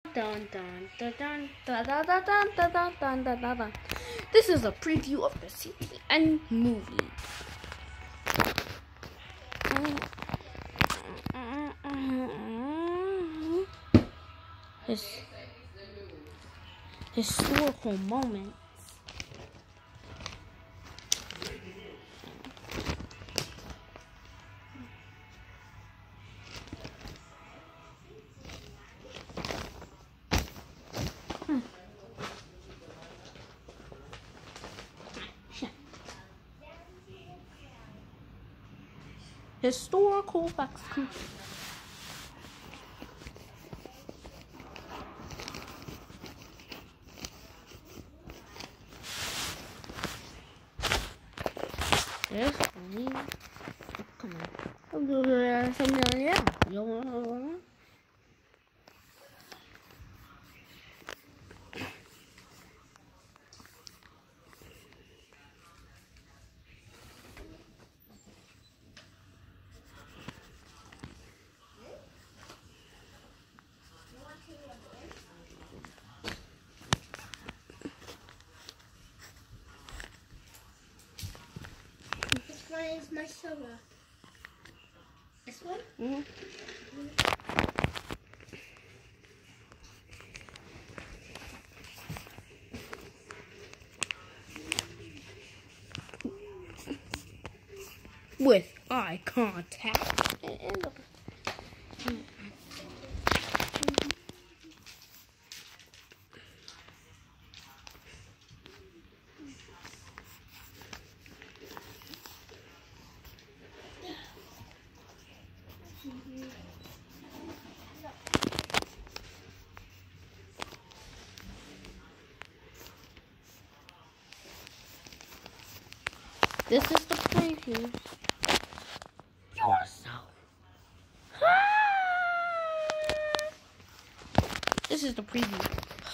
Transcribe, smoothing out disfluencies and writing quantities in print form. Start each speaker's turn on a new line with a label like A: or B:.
A: Dun, dun, dun, dun, dun, dun, dun, dun, dun, dun, dun, dun, dun. This is a preview of the CTN movie. Historical moments. Historical facts. Yes, come on. Yeah.
B: This one is my soda. This one?
A: Mm-hmm. With eye contact. This is the preview. Yourself. This is the preview.